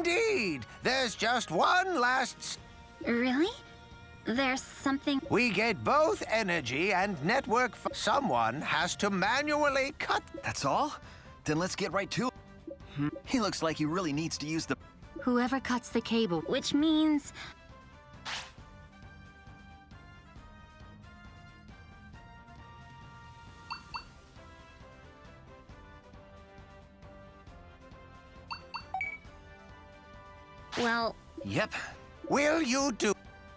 Indeed! There's just one last... Really? There's something... We get both energy and network... Someone has to manually cut... That's all? Then let's get right to it. He looks like he really needs to use the... Whoever cuts the cable, which means... Well... Yep. Will you do...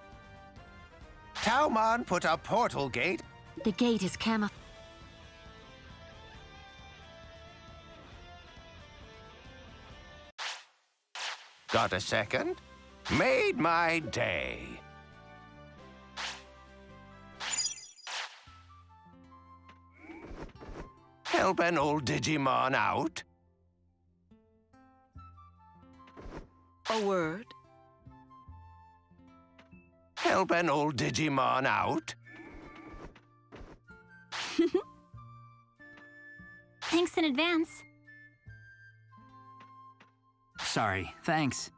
Taumon put a portal gate... The gate is camouflaged. Got a second? Made my day. Help an old Digimon out? A word? Help an old Digimon out? Thanks in advance. Sorry, thanks.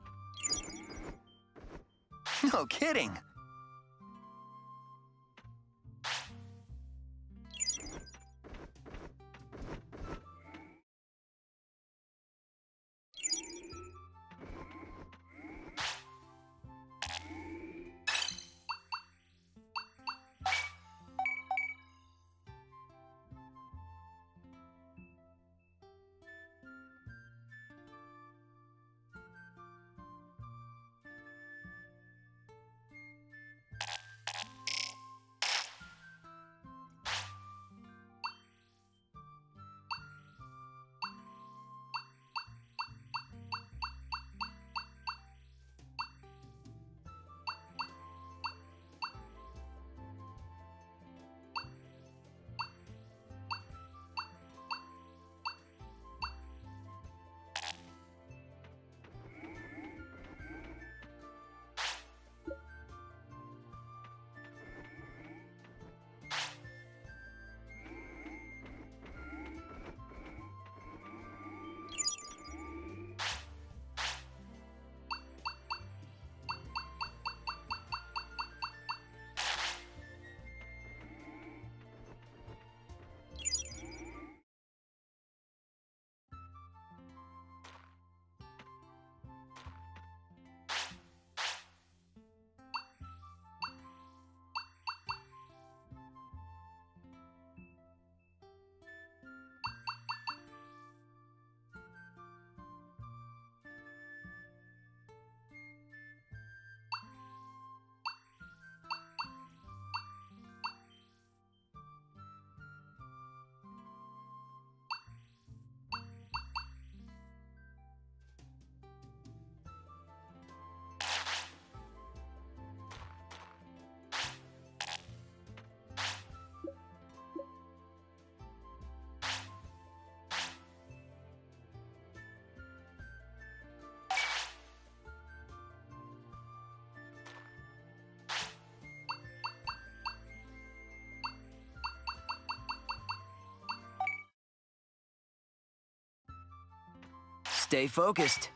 No kidding. Stay focused.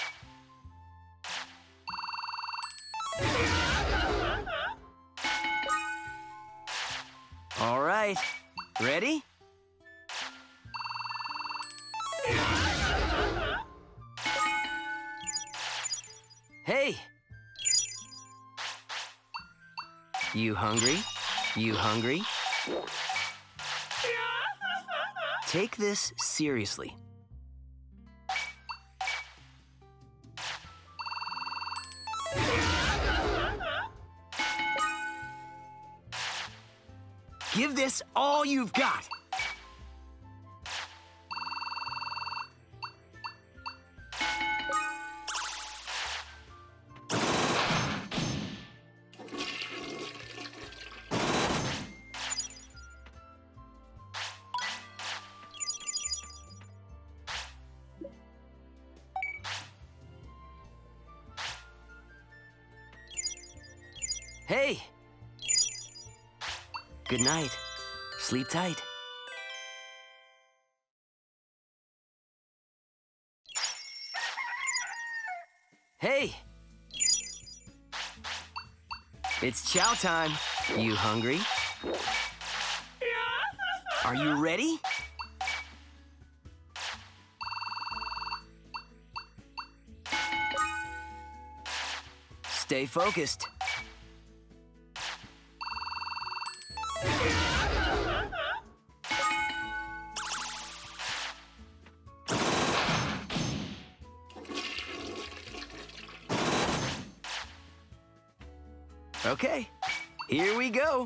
All right, ready? Hey! You hungry? You hungry? Take this seriously. Give this all you've got. Hey! Good night. Sleep tight. Hey! It's chow time. You hungry? Are you ready? Stay focused. Okay, here we go.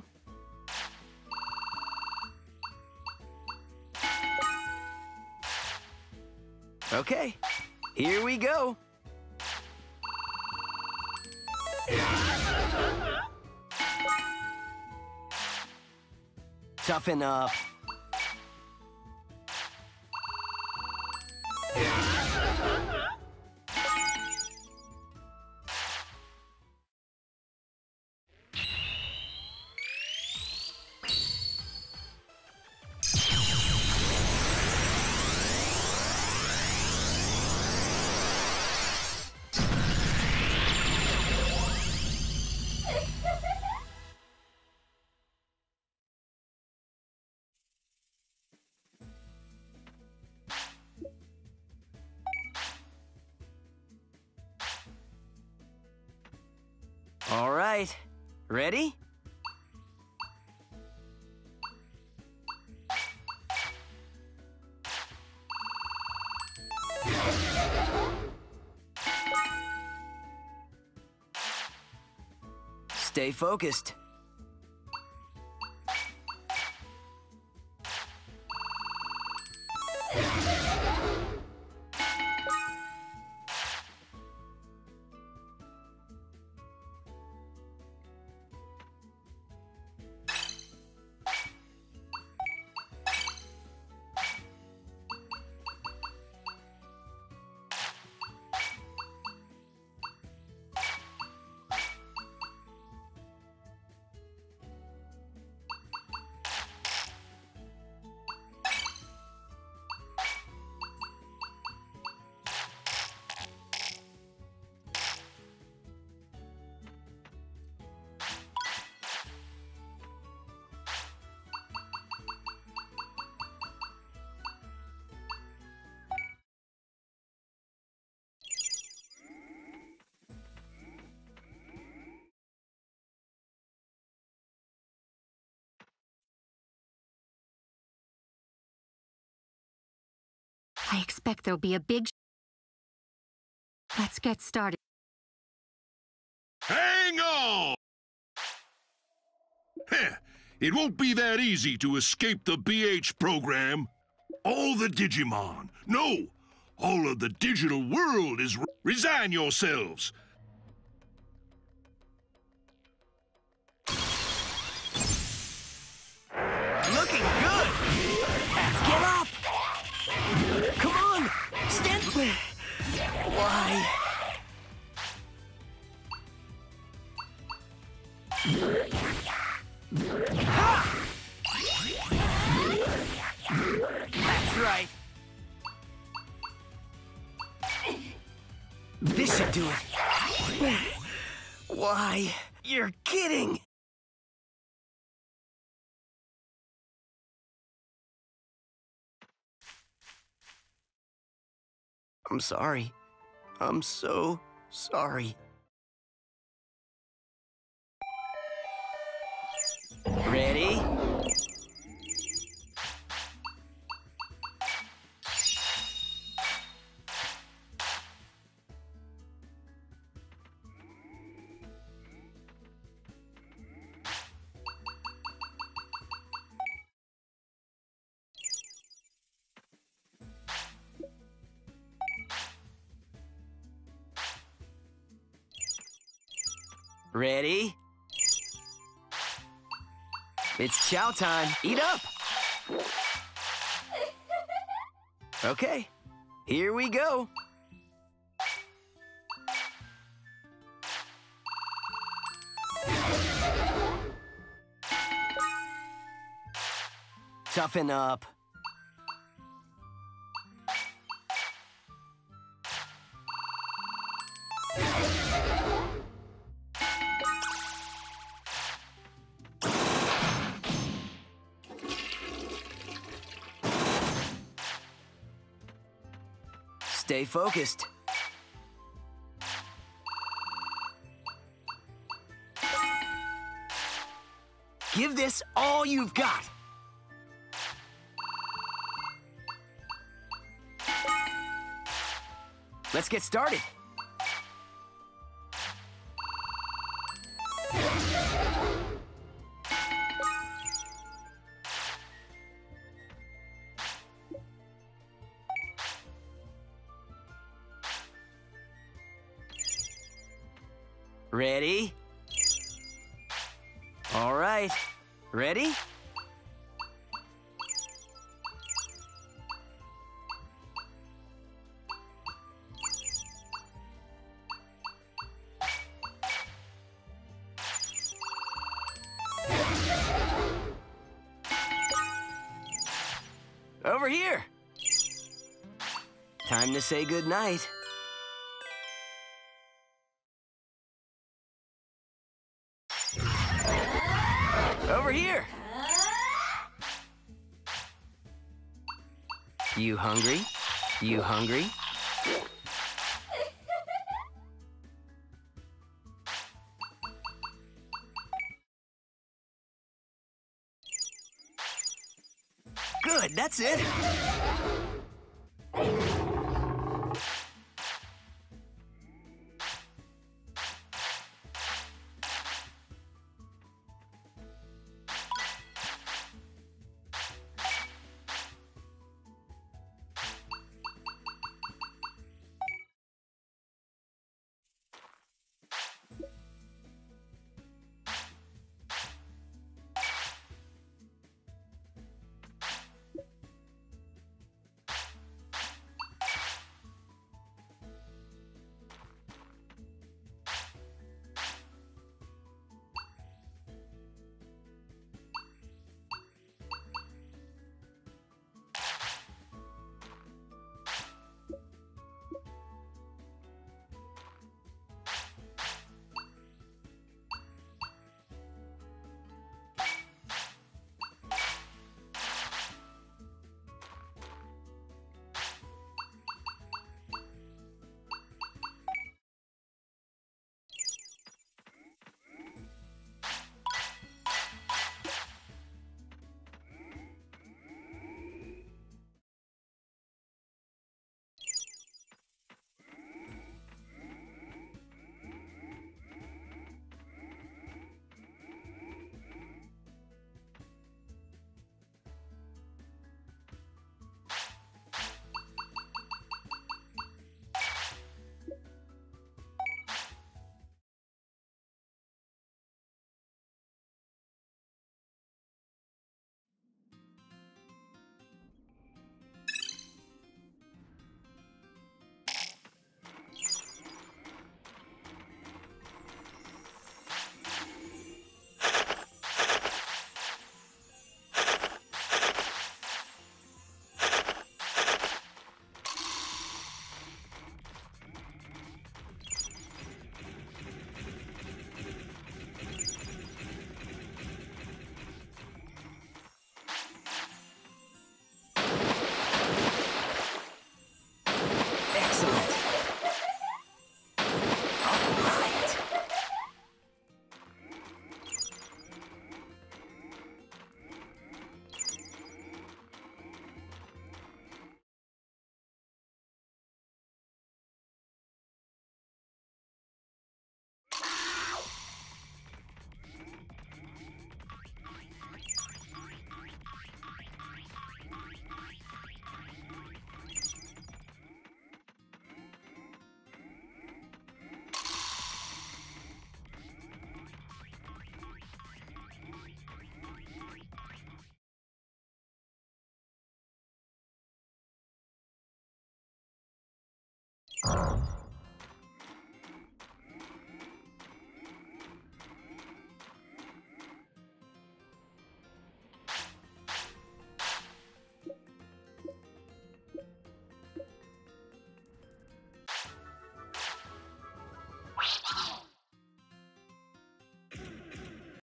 Okay, here we go. Toughen up. All right, ready? Stay focused. I expect there'll be a big... Let's get started. Hang on! Heh, it won't be that easy to escape the BH program. All the Digimon, no, all of the digital world is... Resign yourselves! Looking good! Let's get up! Come on! Stand... Why? Ha! That's right. This should do it. Why? You're kidding! I'm sorry. I'm so sorry. Ready? Ready? It's chow time. Eat up! Okay, here we go. Toughen up. Stay focused. Give this all you've got. Let's get started. Ready? All right. Ready? Over here. Time to say goodnight. Over here. You hungry? You hungry? Good, that's it.